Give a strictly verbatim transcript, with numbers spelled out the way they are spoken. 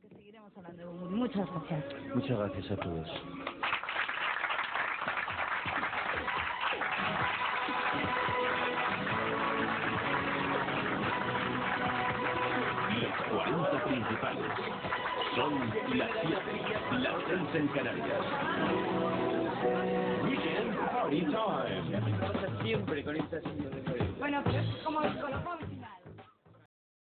que seguiremos hablando de Bumburi. Muchas gracias. Muchas gracias a todos. Los cuarenta principales son las siete, las seis en Canarias. Weekend Party Time. Siempre con estas